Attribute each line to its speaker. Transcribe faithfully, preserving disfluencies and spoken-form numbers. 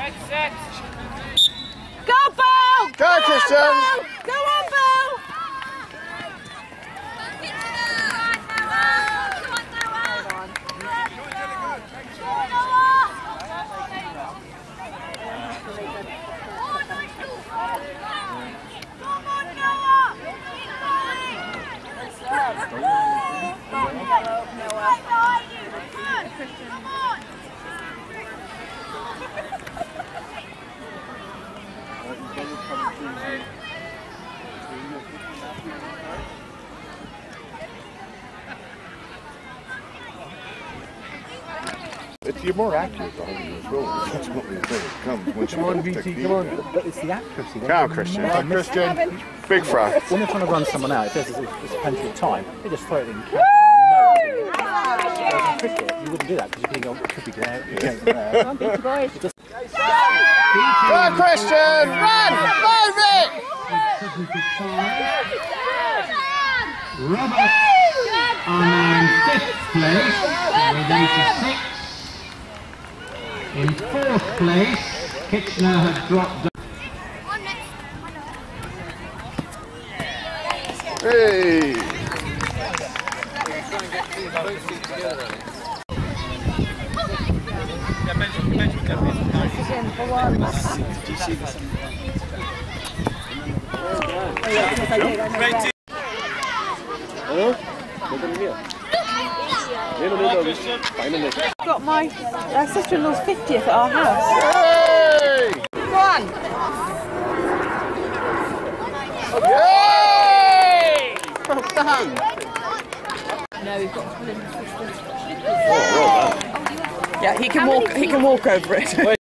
Speaker 1: Go, Bo!
Speaker 2: Go, Kristian!
Speaker 1: Go on, Bo!
Speaker 2: It's, you're more accurate the whole year as well. That's what we think. It comes when
Speaker 3: Come on, V T, come on. But it's the accuracy.
Speaker 2: Come on, Kristian. Come on, Kristian. Big fry.
Speaker 3: When they're trying to run someone out, if there's, there's plenty of time, they just throw it in.
Speaker 1: Woo!
Speaker 3: Whereas in cricket, you wouldn't do that because you're going, it could be there, it goes there.
Speaker 1: Come on, Peter boys.
Speaker 2: Go on, Kristian! Run! Move it!
Speaker 4: Robert on fifth place, with eighty-six. In fourth place, Kitchener had dropped down.
Speaker 2: Hey!
Speaker 1: Got my uh, sister-in-law's fiftieth at our house.
Speaker 2: Hey!
Speaker 1: Go on!
Speaker 2: Yay! Well done!
Speaker 1: No, we've got one of his sisters.
Speaker 2: Oh, well done.
Speaker 1: Yeah, he can walk. He can walk over it.